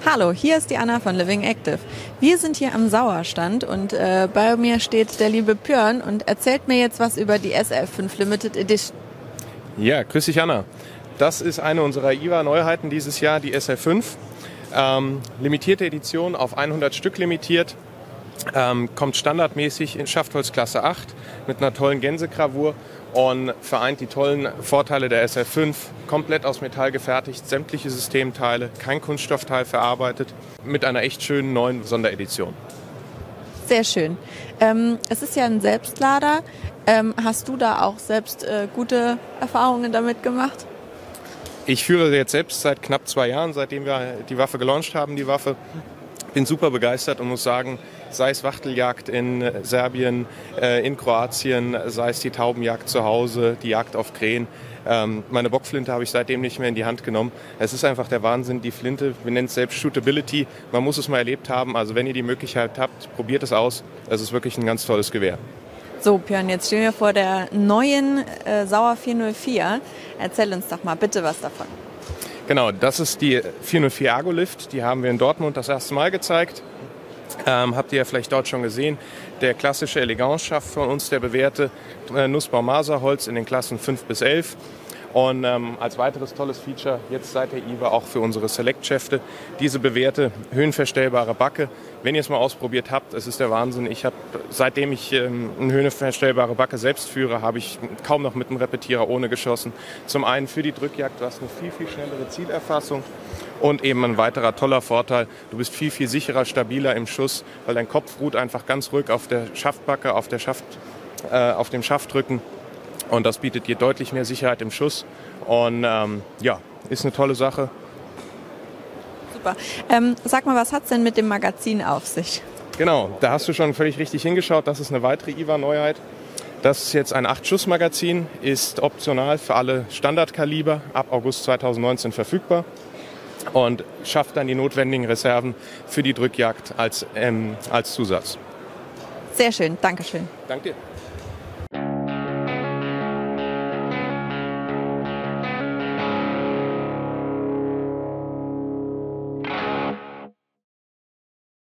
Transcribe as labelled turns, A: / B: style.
A: Hallo, hier ist die Anna von Living Active. Wir sind hier am Sauerstand und bei mir steht der liebe Björn und erzählt mir jetzt was über die SL5 Limited Edition.
B: Ja, grüß dich Anna. Das ist eine unserer IWA-Neuheiten dieses Jahr, die SL5. Limitierte Edition, auf 100 Stück limitiert. Kommt standardmäßig in Schaftholzklasse 8 mit einer tollen Gänsegravur und vereint die tollen Vorteile der SL5. Komplett aus Metall gefertigt, sämtliche Systemteile, kein Kunststoffteil verarbeitet, mit einer echt schönen neuen Sonderedition.
A: Sehr schön. Es ist ja ein Selbstlader. Hast du da auch selbst gute Erfahrungen damit gemacht?
B: Ich führe jetzt selbst seit knapp 2 Jahren, seitdem wir die Waffe gelauncht haben, die Waffe. Bin super begeistert und muss sagen, sei es Wachteljagd in Serbien, in Kroatien, sei es die Taubenjagd zu Hause, die Jagd auf Krähen. Meine Bockflinte habe ich seitdem nicht mehr in die Hand genommen. Es ist einfach der Wahnsinn, die Flinte, wir nennen es selbst Shootability. Man muss es mal erlebt haben, also wenn ihr die Möglichkeit habt, probiert es aus. Es ist wirklich ein ganz tolles Gewehr.
A: So Björn, jetzt stehen wir vor der neuen Sauer 404. Erzähl uns doch mal bitte was davon.
B: Genau, das ist die 404 Argolift, die haben wir in Dortmund das erste Mal gezeigt. Habt ihr ja vielleicht dort schon gesehen. Der klassische Elegance-Schaft von uns, der bewährte Nussbaum-Maserholz in den Klassen 5 bis 11. Und als weiteres tolles Feature, jetzt seit der IWA auch für unsere Select-Schäfte, diese bewährte höhenverstellbare Backe. Wenn ihr es mal ausprobiert habt, es ist der Wahnsinn. Seitdem ich eine höhenverstellbare Backe selbst führe, habe ich kaum noch mit einem Repetierer ohne geschossen. Zum einen für die Drückjagd, du hast eine viel, viel schnellere Zielerfassung. Und eben ein weiterer toller Vorteil, du bist viel, viel sicherer, stabiler im Schuss, weil dein Kopf ruht einfach ganz ruhig auf der Schaftbacke, auf dem Schaftrücken. Und das bietet dir deutlich mehr Sicherheit im Schuss. Und ist eine tolle Sache.
A: Super. Sag mal, was hat es denn mit dem Magazin auf sich?
B: Genau, da hast du schon völlig richtig hingeschaut. Das ist eine weitere IWA-Neuheit. Das ist jetzt ein 8-Schuss-Magazin, ist optional für alle Standardkaliber, ab August 2019 verfügbar. Und schafft dann die notwendigen Reserven für die Drückjagd als Zusatz.
A: Sehr schön, Dankeschön.
B: Danke dir.